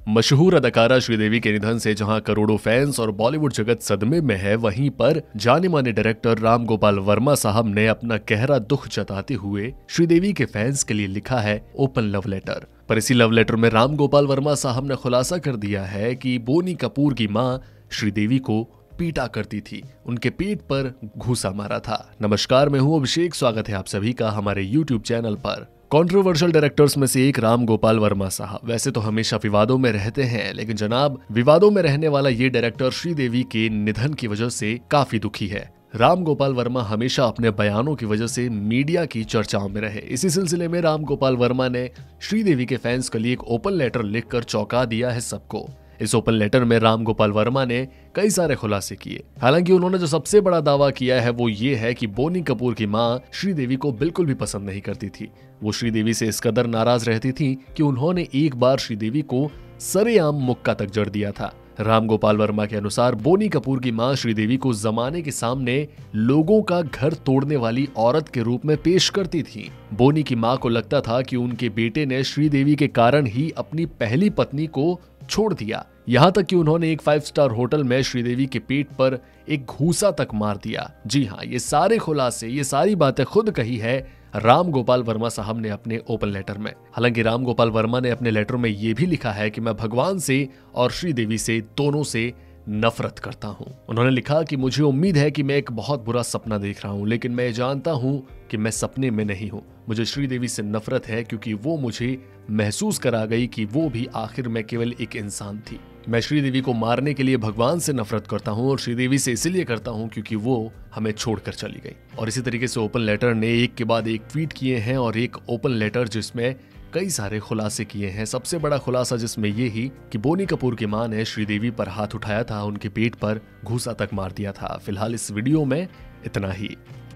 मशहूर अदाकारा श्रीदेवी के निधन से जहां करोड़ों फैंस और बॉलीवुड जगत सदमे में है, वहीं पर जाने माने डायरेक्टर राम गोपाल वर्मा साहब ने अपना गहरा दुख जताते हुए श्रीदेवी के फैंस के लिए लिखा है ओपन लव लेटर। पर इसी लव लेटर में राम गोपाल वर्मा साहब ने खुलासा कर दिया है कि बोनी कपूर की मां श्रीदेवी को पीटा करती थी, उनके पेट पर घूसा मारा था। नमस्कार, मैं हूं अभिषेक, स्वागत है आप सभी का हमारे YouTube चैनल पर। कंट्रोवर्शियल डायरेक्टर्स में से एक राम गोपाल वर्मा साहब वैसे तो हमेशा विवादों में रहते हैं, लेकिन जनाब विवादों में रहने वाला ये डायरेक्टर श्रीदेवी के निधन की वजह से काफी दुखी है। राम गोपाल वर्मा हमेशा अपने बयानों की वजह से मीडिया की चर्चाओं में रहे। इसी सिलसिले में राम गोपाल वर्मा ने श्रीदेवी के फैंस के लिए एक ओपन लेटर लिखकर चौंका दिया है सबको। इस ओपन लेटर में राम गोपाल वर्मा ने कई सारे खुलासे किए। हालांकि उन्होंने जो सबसे बड़ा दावा किया है वो ये है कि बोनी कपूर की मां श्रीदेवी को बिल्कुल भी पसंद नहीं करती थी। वो श्रीदेवी से इस कदर नाराज रहती थी कि उन्होंने एक बार श्रीदेवी को सरेआम मुक्का तक जड़ दिया था। राम गोपाल वर्मा के अनुसार बोनी कपूर की मां श्रीदेवी को जमाने के सामने लोगों का घर तोड़ने वाली औरत के रूप में पेश करती थी। बोनी की मां को लगता था कि उनके बेटे ने श्रीदेवी के कारण ही अपनी पहली पत्नी को छोड़ दिया। यहाँ तक कि उन्होंने एक 5 स्टार होटल में श्रीदेवी के पेट पर एक घूसा तक मार दिया। जी हाँ, ये सारे खुलासे, ये सारी बातें खुद कही है राम गोपाल वर्मा साहब ने अपने ओपन लेटर में। हालांकि राम गोपाल वर्मा ने अपने लेटर में ये भी लिखा है कि मैं भगवान से और श्रीदेवी से दोनों से नफरत करता हूं। उन्होंने लिखा कि मुझे उम्मीद है कि मैं एक बहुत बुरा सपना देख रहा हूं, लेकिन मैं जानता हूं कि मैं सपने में नहीं हूं। मुझे श्रीदेवी से नफरत है क्योंकि वो मुझे महसूस करा गई कि वो भी आखिर में केवल एक इंसान थी। मैं श्रीदेवी को मारने के लिए भगवान से नफरत करता हूं और श्रीदेवी से इसलिए करता हूं क्योंकि वो हमें छोड़कर चली गई। और इसी तरीके से ओपन लेटर ने एक के बाद एक ट्वीट किए हैं और एक ओपन लेटर जिसमें कई सारे खुलासे किए हैं। सबसे बड़ा खुलासा जिसमें ये ही कि बोनी कपूर की मां ने श्रीदेवी पर हाथ उठाया था, उनके पेट पर घूसा तक मार दिया था। फिलहाल इस वीडियो में इतना ही।